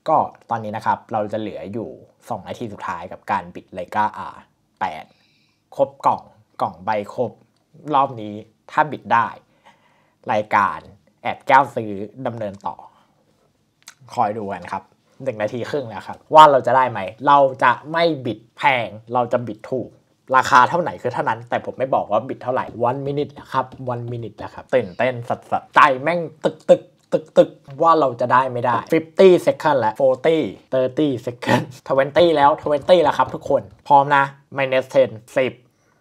ก็ตอนนี้นะครับเราจะเหลืออยู่2นาทีสุดท้ายกับการบิดไลกา R8 ครบกล่องใบครบรอบนี้ถ้าบิดได้รายการแอบแก้วซื้อดำเนินต่อคอยดูกันครับ1 นาทีครึ่งแล้วครับว่าเราจะได้ไหมเราจะไม่บิดแพงเราจะบิดถูกราคาเท่าไหร่คือเท่านั้นแต่ผมไม่บอกว่าบิดเท่าไหร่1 minute นะครับ1 minute นะครับตื่นเต้นสัสๆใจแม่งตึกว่าเราจะได้ไม่ได้50 second และ40 30 second 20แล้ว20แล้วครับทุกคนพร้อมนะ minus 10 10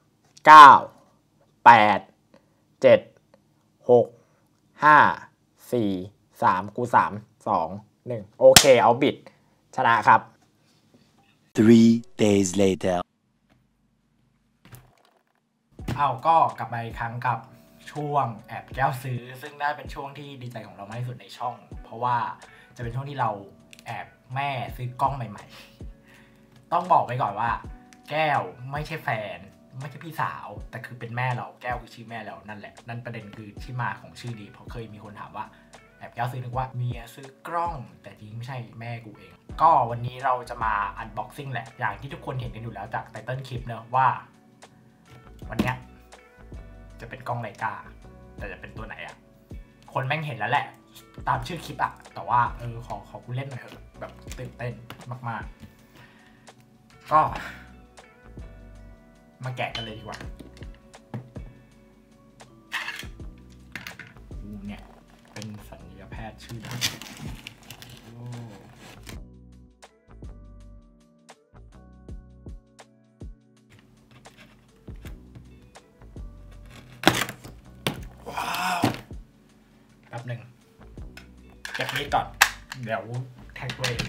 9 8 7 6 5 4 3กู3 2 1โอเคเอาบิดชนะครับ 3 days later เอาก็กลับมาอีกครั้งกับช่วงแอบแก้วซื้อซึ่งได้เป็นช่วงที่ดีใจของเรามากที่สุดในช่องเพราะว่าจะเป็นช่วงที่เราแอบแม่ซื้อกล้องใหม่ๆต้องบอกไว้ก่อนว่าแก้วไม่ใช่แฟนไม่ใช่พี่สาวแต่คือเป็นแม่เราแก้วคือชื่อแม่เรานั่นแหละนั่นประเด็นคือที่มาของชื่อนี้เพราะเคยมีคนถามว่าแอบแก้วซื้อนึกว่าเมียซื้อกล้องแต่จริงไม่ใช่แม่กูเองก็วันนี้เราจะมาอันบ็อกซิ่งแหละอย่างที่ทุกคนเห็นกันอยู่แล้วจากไตเติ้ลคลิปเนอะว่าวันนี้จะเป็นกล้องไลกาแต่จะเป็นตัวไหนอะคนแม่งเห็นแล้วแหละตามชื่อคลิปอะแต่ว่าขอกูเล่นหน่อยเถอะแบบตื่นเต้นมากๆก็มาแกะกันเลยดีกว่าเนี่ยเป็นศัลยแพทย์ชื่อดังแป๊บหนึ่งเก็บนี้ก่อนเดี๋ยวแท็กตัวเอง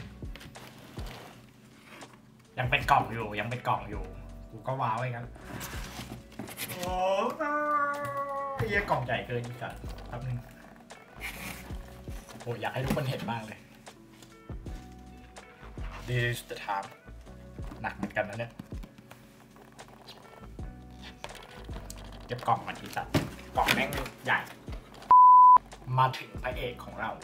ยังเป็นกล่องอยู่กูก็ว้าวไว้กันโอ้ยกล่องใหญ่เกินอีกอ่ะแป๊บหนึ่งโอ้อยากให้ทุกคนเห็นมากเลย This is the time หนักเหมือนกันนะเนี่ยเก็บกล่องมาทีสัตว์กล่องแม่งใหญ่มาถึงพระเอกของเรา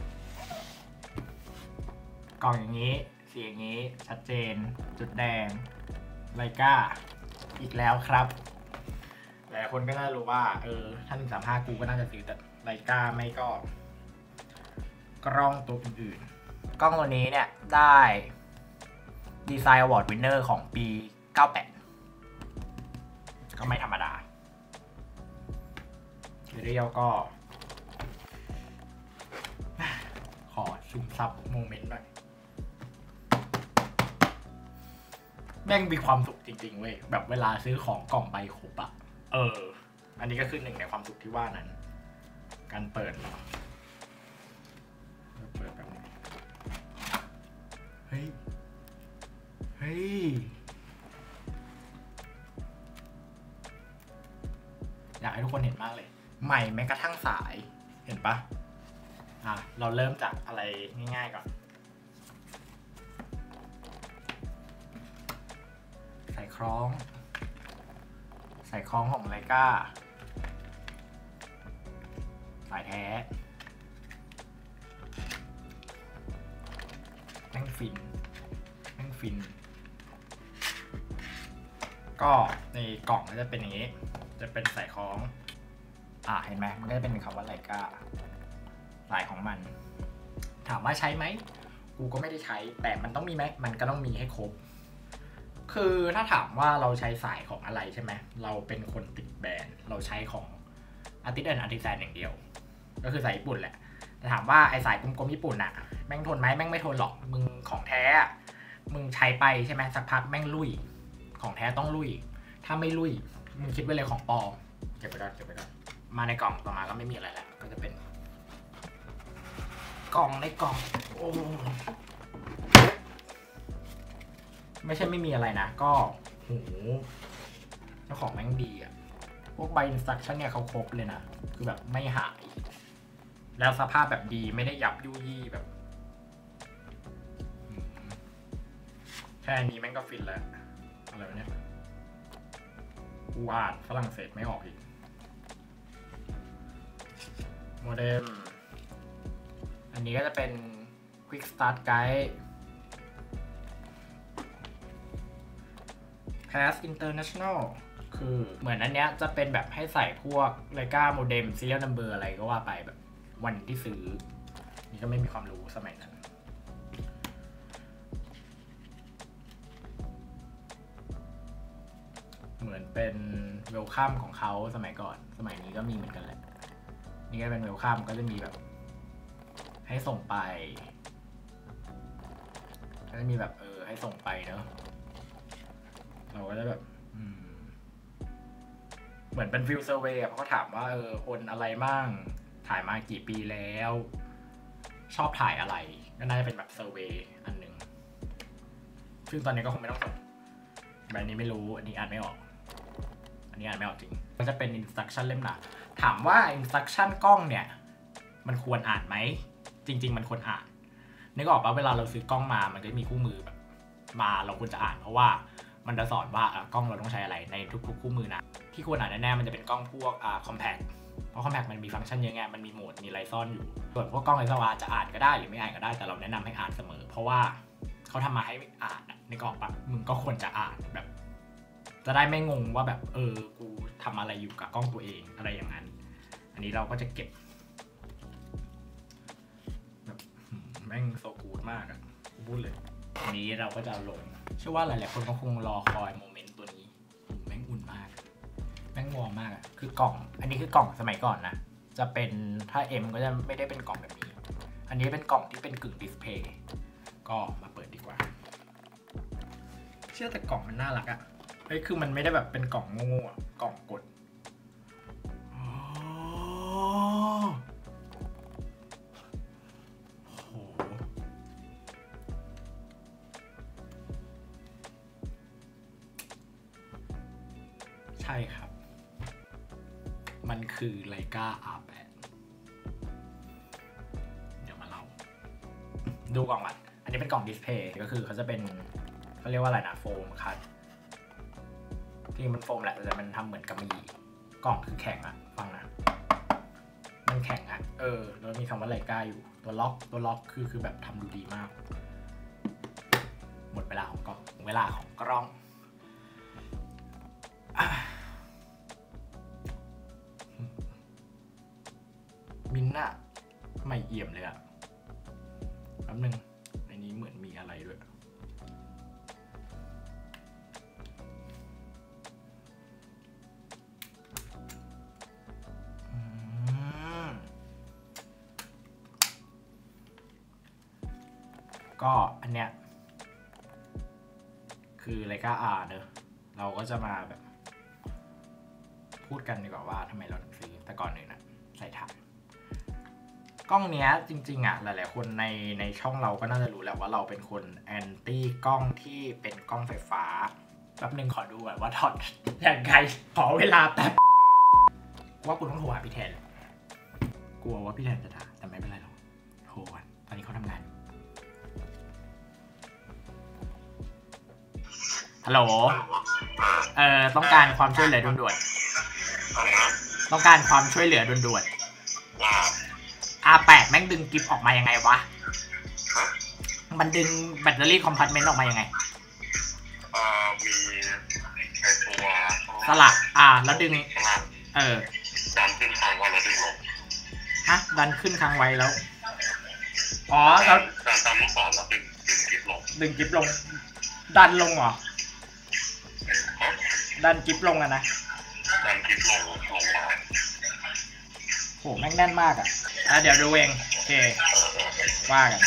กล่องอย่างนี้สีอย่างนี้ชัดเจนจุดแดงไลกาอีกแล้วครับหลายคนก็น่ารู้ว่าถ้า135กูก็น่าจะซื้อแต่ไลกาไม่ก็กล้องตัวอื่นๆกล้องตัวนี้เนี่ยได้ดีไซน์อวอร์ดวินเนอร์ของปี98ก็ไม่ธรรมดาเรียวก็ขอซึมซับโมเมนต์หน่อยแม่งมีความสุขจริงๆเว้ยแบบเวลาซื้อของกล่องใบครบอะอันนี้ก็คือหนึ่งในความสุขที่ว่านั้นการเปิดแบบนี้เฮ้ยอยากให้ทุกคนเห็นมากเลยใหม่แม้กระทั่งสายเห็นปะเราเริ่มจากอะไรง่ายๆก่อนใส่คล้องของไลกาสายแท้แม่งฟินก็ในกล่องก็จะเป็นอย่างนี้จะเป็นสายคล้องเห็นไหมมันก็จะเป็นคำว่าไลกาสายของมันถามว่าใช้ไหมกูก็ไม่ได้ใช้แต่มันต้องมีไหมมันก็ต้องมีให้ครบคือถ้าถามว่าเราใช้สายของอะไรใช่ไหมเราเป็นคนติดแบรนด์เราใช้ของArtist and Artisanอย่างเดียวก็คือสายญี่ปุ่นแหละแต่ถามว่าไอสายกลมๆญี่ปุ่นอะแม่งทนไหมแม่งไม่ทนหรอกมึงของแท้มึงใช้ไปใช่ไหมสักพักแม่งลุยของแท้ต้องลุยถ้าไม่ลุยมึงคิดไว้เลยของปลอมเก็บไปก่อนมาในกล่องต่อมาก็ไม่มีอะไรแล้วก็จะเป็นกล่องในกล่องโอ้ไม่ใช่ไม่มีอะไรนะก็โหเจ้าของแม่งดีอ่ะพวกใบอินสตรัคชั่นเนี่ยเขาครบเลยนะคือแบบไม่หายแล้วสภาพแบบดีไม่ได้ยับยุยี่แบบแค่นี้แม่งก็ฟินแล้วอะไรวะเนี่ยกูอ่านฝรั่งเศสไม่ออกอีกโมเด็มอันนี้ก็จะเป็น Quick Start Guide Pass International คือเหมือนอันเนี้ยจะเป็นแบบให้ใส่พวกไลกาโมเด็ม Serial Number อะไรก็ว่าไปแบบวันที่ซื้อนี่ก็ไม่มีความรู้สมัยนั้นเหมือนเป็นเวลคัมของเขาสมัยก่อนสมัยนี้ก็มีเหมือนกันแหละนี่ก็เป็นเวลคัมก็จะมีแบบให้ส่งไปก็จะมีแบบให้ส่งไปเนอะเราก็จะแบบเหมือนเป็นฟิลเซอร์เวย์เขาก็ถามว่าคนอะไรบ้างถ่ายมากี่ปีแล้วชอบถ่ายอะไรก็น่าจะเป็นแบบเซอร์เวย์อันหนึ่งซึ่งตอนนี้ก็คงไม่ต้องส่งแบบนี้ไม่รู้อันนี้อ่านไม่ออกอันนี้อ่านไม่ออกจริงก็จะเป็น instruction เล่มหนาถามว่า instruction กล้องเนี่ยมันควรอ่านไหมจริงๆมันควรอ่านนึกออกป่ะเวลาเราซื้อกล้องมามันก็มีคู่มือแบบมาเราควรจะอ่านเพราะว่ามันจะสอนว่ากล้องเราต้องใช้อะไรในทุกคู่มือนะที่ควรอ่านแน่ๆมันจะเป็นกล้องพวกcompact เพราะ compact มันมีฟังก์ชันเยอะไงมันมีโหมดมีอะไรซ่อนอยู่ส่วนพวกกล้อง SLR จะอ่านก็ได้หรือไม่อ่านก็ได้แต่เราแนะนำให้อ่านเสมอเพราะว่าเขาทำมาให้อ่านนึกออกป่ะมึงก็ควรจะอ่านแบบจะได้ไม่งงว่าแบบกูทำอะไรอยู่กับกล้องตัวเองอะไรอย่างนั้นอันนี้เราก็จะเก็บแบบแม่งโซกูดมากอะพูดเลยอันนี้เราก็จะเอาลงเชื่อว่าหลายๆคนก็คงรอคอยโมเมนต์ตัวนี้แม่งอุ่นมากแม่งวอร์มมากอะคือกล่องอันนี้คือกล่องสมัยก่อนนะจะเป็นถ้า M ก็จะไม่ได้เป็นกล่องแบบนี้อันนี้เป็นกล่องที่เป็นกึ่งดิสเพย์ก็มาเปิดดีกว่าเชื่อแต่กล่องมันน่ารักอะเฮ้ยคือมันไม่ได้แบบเป็นกล่องโง่ๆกล่องกดใช่ครับมันคือไลกา R8 เดี๋ยวมาเล่าดูกล่องก่อนอันนี้เป็นกล่องดิสเพย์ก็คือเขาจะเป็นเขาเรียกว่าอะไรนะโฟมคัดที่มันโฟมแหละแต่มันทำเหมือนกำมะหยี่กล่องคือแข็งอะฟังนะมันแข็งอะแล้วมีคำว่าไลกาอยู่ตัวล็อกคือแบบทำดูดีมากหมดเวลาของกล้องมินน่ะไม่เอี่ยมเลยอะแป๊บนึงในนี้เหมือนมีอะไรด้วยก็อันเนี้ยคือไลกา R เนอะเราก็จะมาแบบพูดกันดีกว่าว่าทำไมเราถึงซื้อแต่ก่อนเลยนะใส่ถ่านกล้องเนี้ยจริงๆอ่ะหลายๆคนในช่องเราก็น่าจะรู้แหละว่าเราเป็นคนแอนตี้กล้องที่เป็นกล้องไฟฟ้าแป๊บนึงขอดูก่อนว่าถอดอย่างไรขอเวลาแป๊บว่ากูต้องโทรหาพี่แทนกลัวว่าพี่แทนจะด่าแต่ไม่เป็นไรหรอกโทรก่อนตอนนี้เขาทำงานฮัลโหลต้องการความช่วยเหลือด่วนๆต้องการความช่วยเหลือด่วนๆR8 แม่งดึงกิฟต์ออกมายังไงวะมันดึงแบตเตอรี่คอมพาร์ตเมนต์ออกมายังไงมีในตัวสลักแล้วดึงดันขึ้นค้างไว้แล้วดึงลงดันขึ้นค้างไว้แล้วแล้วดันตามลูกศรแล้วดึงกิฟต์ลงดันลงเหรอดันกิฟต์ลงอะนะดันกิฟต์ลงมาโหแม่งแน่นมากเดี๋ยวดูเองโอเคว่ากัน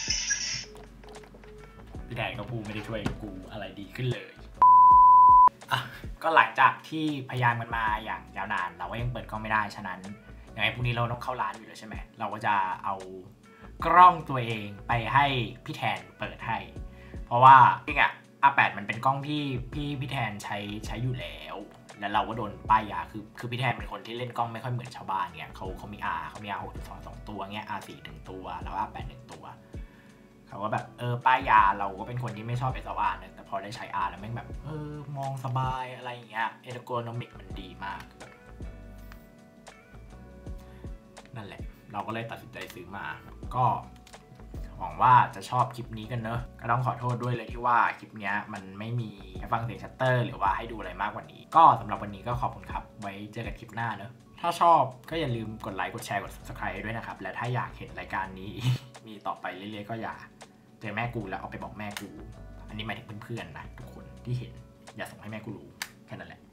พี่แดนก็พูดไม่ได้ช่วยกูอะไรดีขึ้นเลยก็หลังจากที่พยายามกันมาอย่างยาวนานเราก็ยังเปิดกล้องไม่ได้ฉะนั้นยังไงพรุ่งนี้เราต้องเข้าร้านอยู่แล้วใช่ไหมเราก็จะเอากล้องตัวเองไปให้พี่แทนเปิดให้เพราะว่าจริงR8 มันเป็นกล้องที่พี่แทนใช้อยู่แล้วเราก็โดนป้ายยาคือพี่แทนเป็นคนที่เล่นกล้องไม่ค่อยเหมือนชาวบ้านเนี่ยเขามี R6.2 ตัวเงี้ย R4 1ตัวแล้ว R8 1ตัวเขาก็แบบป้ายยาเราก็เป็นคนที่ไม่ชอบ SLR นะแต่พอได้ใช้ R แล้วแม่งแบบมองสบายอะไรอย่างเงี้ยเออร์โกนอมิกมันดีมากนั่นแหละเราก็เลยตัดสินใจซื้อมาก็หวังว่าจะชอบคลิปนี้กันเนอะก็ต้องขอโทษด้วยเลยที่ว่าคลิปนี้มันไม่มีให้ฟังเสียงชัตเตอร์หรือว่าให้ดูอะไรมากกว่านี้ก็สำหรับวันนี้ก็ขอบคุณครับไว้เจอกันคลิปหน้าเนอะถ้าชอบก็อย่าลืมกดไลค์กดแชร์กด subscribe ด้วยนะครับและถ้าอยากเห็นรายการนี้ มีต่อไปเรื่อยๆก็อย่าเจอแม่กูแล้วเอาไปบอกแม่กูอันนี้หมายถึงเพื่อนๆนะทุกคนที่เห็นอย่าส่งให้แม่กูรู้แค่นั้นแหละ